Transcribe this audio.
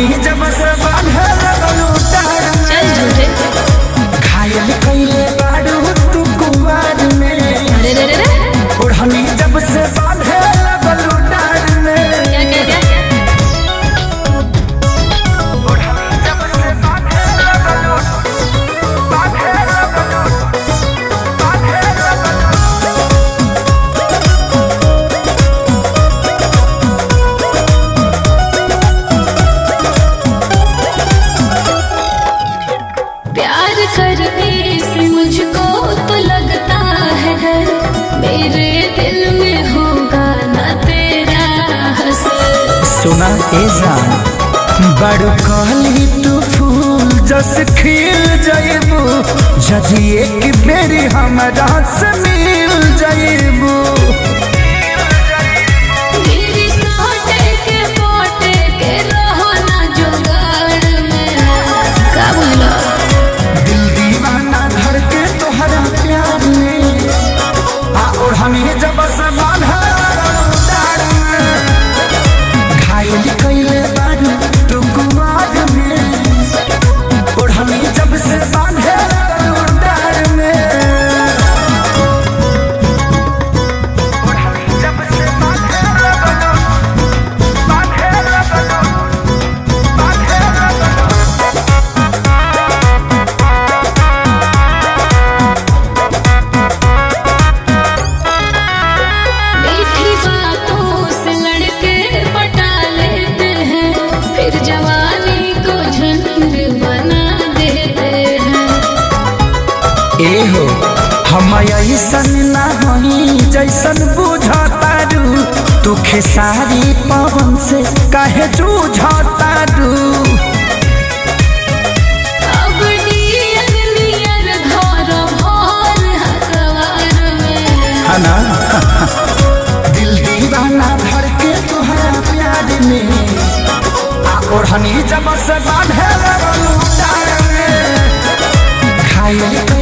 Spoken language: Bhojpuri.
ओढ़नी जब से बांधे लगलू डार में। चल झूठे घायल कइले बाड़ू तू कुंवार में। अरे रे रे रे ओढ़नी जब से बांधे लगलू डार में। क्या क्या क्या ओढ़नी जब से बांधे लगलू बांधे लगलू बांधे लगलू। प्यार करने से मुझको तो लगता है डर, मेरे दिल में होगा ना तेरा असर। सुना ए जान बड़ कहली तू फूल जस खिल जाइबू, जदि एक बेरी हमरा से मिल जाइबू। मेरी सोटे के पोटे के रहो ना जुगाड़ में। का बोला दिल दीवाना धर के तोहरा प्यार में। आ ओढ़नी जब से बांधा डार में। घायल कइले बाड़ू तू कुंवार में। ओढ़नी जब से बांधे डार में। ओढ़नी जब से बांधे बांधे बांधे मीठी बातों से लड़के पटा लेते हैं, फिर जवानी को झंड बना देते हैं। ए हो हम ऐसन ना हई जैसन बुझतारू, तू खेसारी पवन से काहे जूझतारू। अब नियर नियर घर भर हकवार में। है ना दिल दीवाना धर के तोहरा प्यार में। आ ओढ़नी जब से बांधे लगलू डार में। घायल